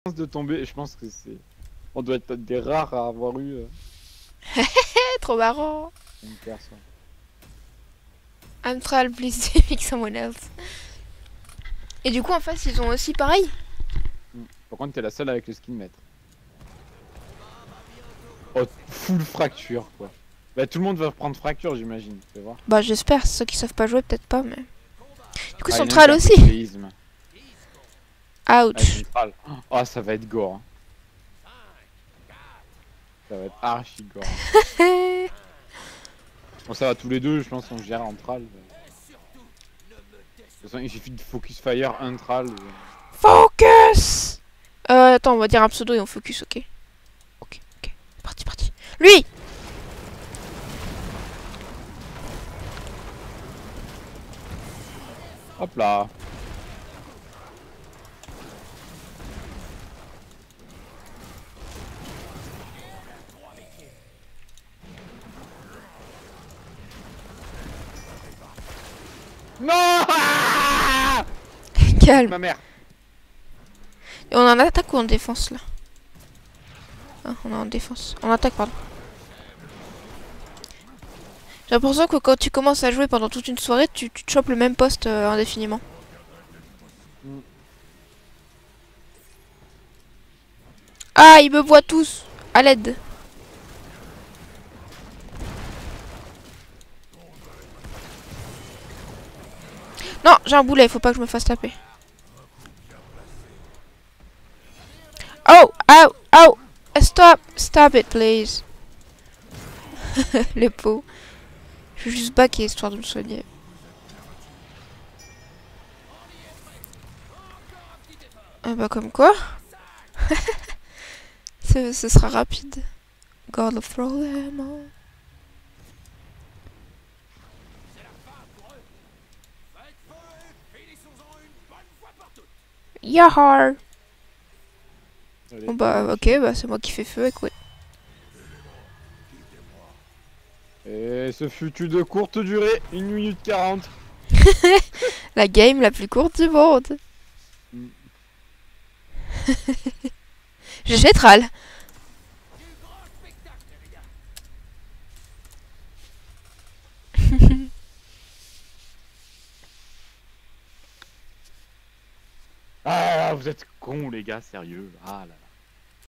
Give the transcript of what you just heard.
De tomber, je pense que c'est... On doit être des rares à avoir eu... Trop marrant. une personne. I'm trying please pick someone else. Et du coup en face ils ont aussi pareil. Par contre t'es la seule avec le skin maître. Oh, full fracture quoi. Bah tout le monde va prendre fracture j'imagine, tu vas voir. Bah j'espère, ceux qui savent pas jouer peut-être pas mais... Du coup Ah, central aussi. Ouch. Oh ça va être gore. Hein. Ça va être archi gore. Bon ça va tous les deux, je pense qu'on gère entral. De toute façon il suffit de focus fire intral. Focus. Attends on va dire un pseudo et on focus, ok. Ok, parti. Lui. Hop là. Non. Calme. Ma mère. Et on est en attaque ou en défense là? Ah, on est en défense. En attaque, pardon. J'ai l'impression que quand tu commences à jouer pendant toute une soirée, tu te chopes le même poste indéfiniment. Ah, ils me voient tous. À l'aide. Non, j'ai un boulet, faut pas que je me fasse taper. Oh, oh. Stop it, please. Les pots. Je vais juste backer histoire de me soigner. Ah bah comme quoi. Ce sera rapide. God of problem. Yahar. Bon bah ok, bah c'est moi qui fais feu, écoute. Et ce fut de courte durée, 1 minute 40. La game la plus courte du monde. Je jette Ral. Ah, vous êtes cons les gars, sérieux. Ah là là.